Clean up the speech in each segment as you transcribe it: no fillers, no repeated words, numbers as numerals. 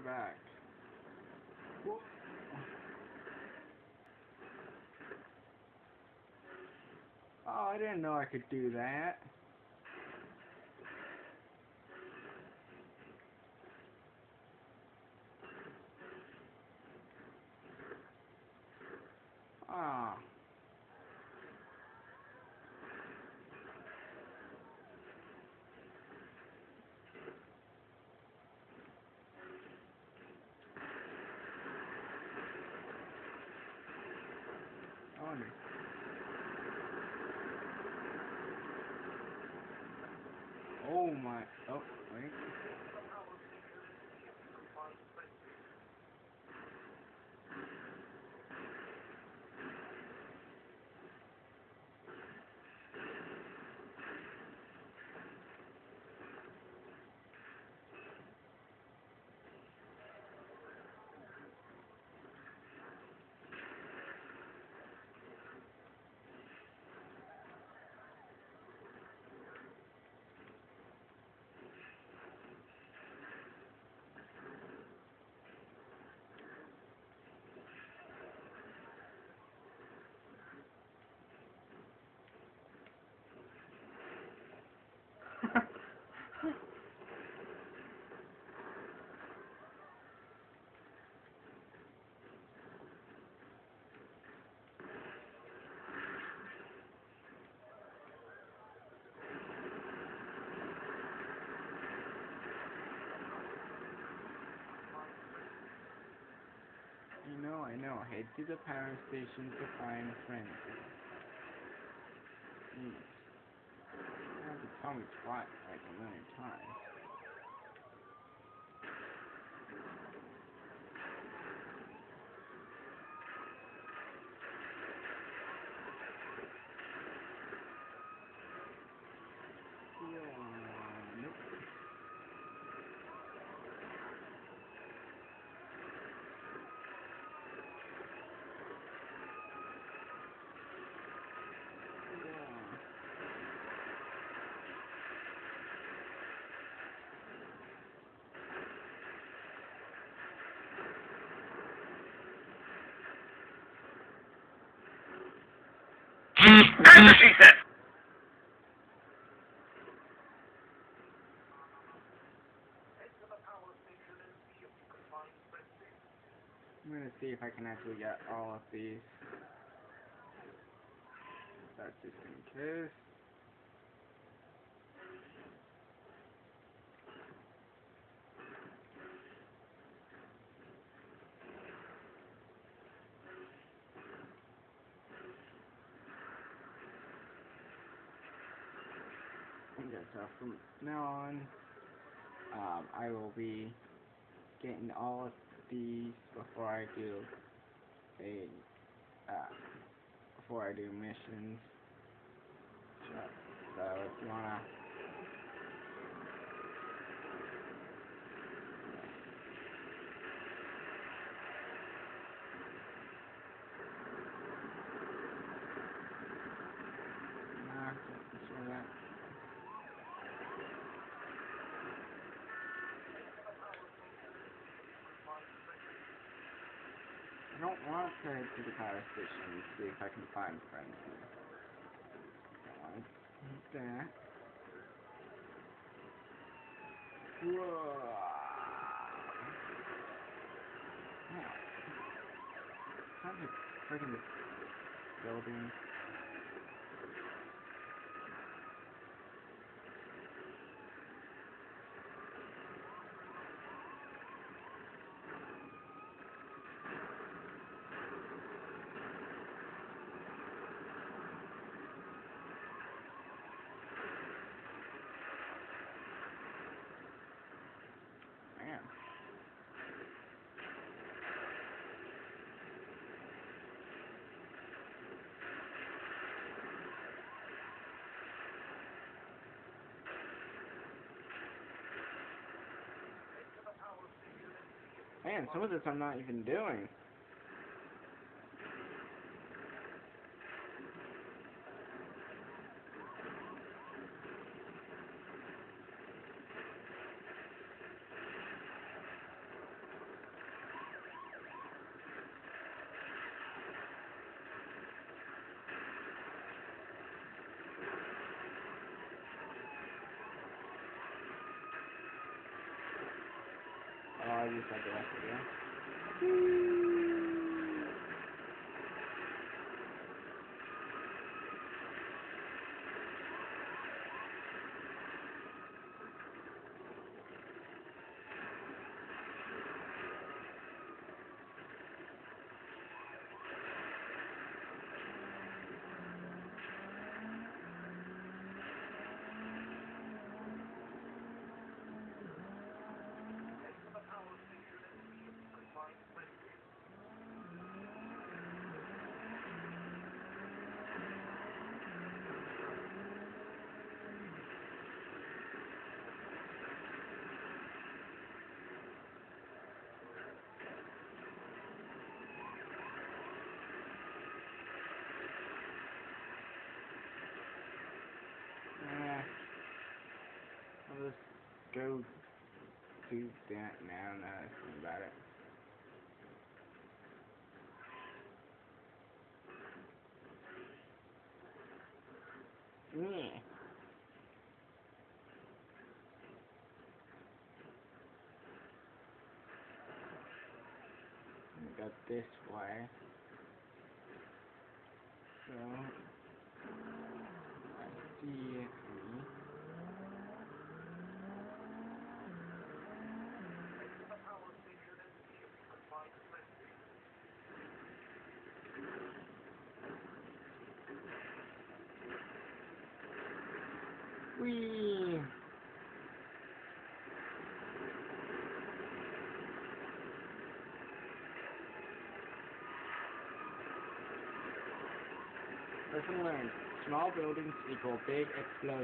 back. Oh, I didn't know I could do that. Ah. Oh, no. Oh my. Oh, wait. I know. Head to the power station to find friends. You have to tell me twice like a million times. Nope. That's what she said. I'm gonna see if I can actually get all of these. That's just in case. Okay, so from now on, I will be getting all of these before I do missions. So if you wanna, can't show that. I don't want to head to the power station and see if I can find friends. I want to do that. Whoa. Wow. Kind of friggin' building. Man. Man, some of this I'm not even doing. just like the rest of the game. I'll just go do that now, not think about it. Yeah. Go this way. So, I see it. Whee! Lesson learned. Small buildings equal big explosion.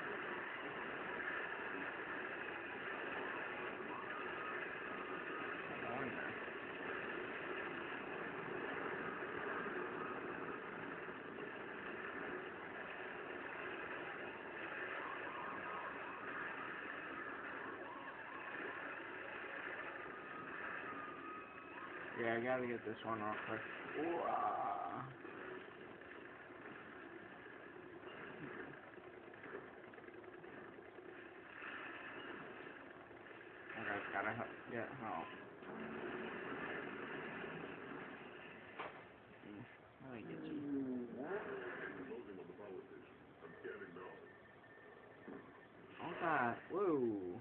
Yeah, I gotta get this one real quick. Ooh, Okay, gotta get home. How do I get you? Oh god, whoa.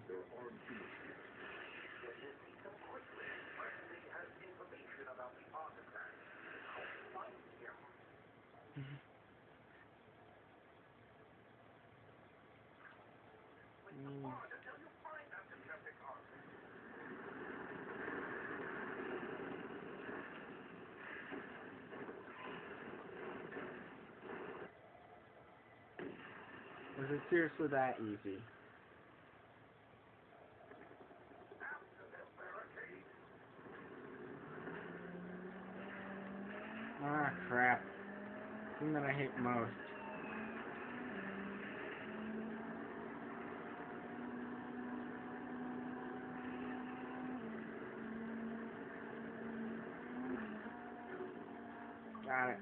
Was it seriously that easy? Ah, crap. The thing that I hate most. Got it.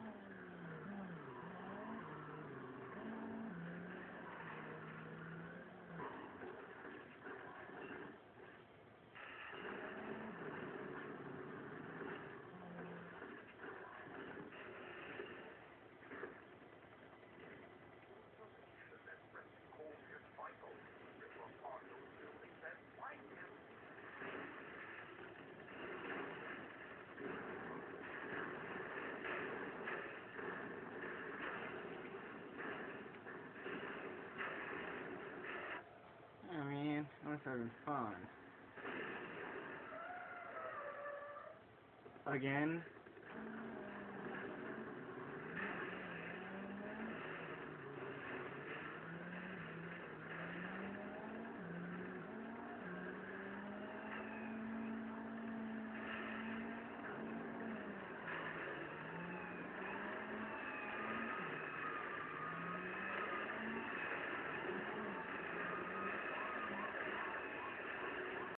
Oh man, I was having fun. Again?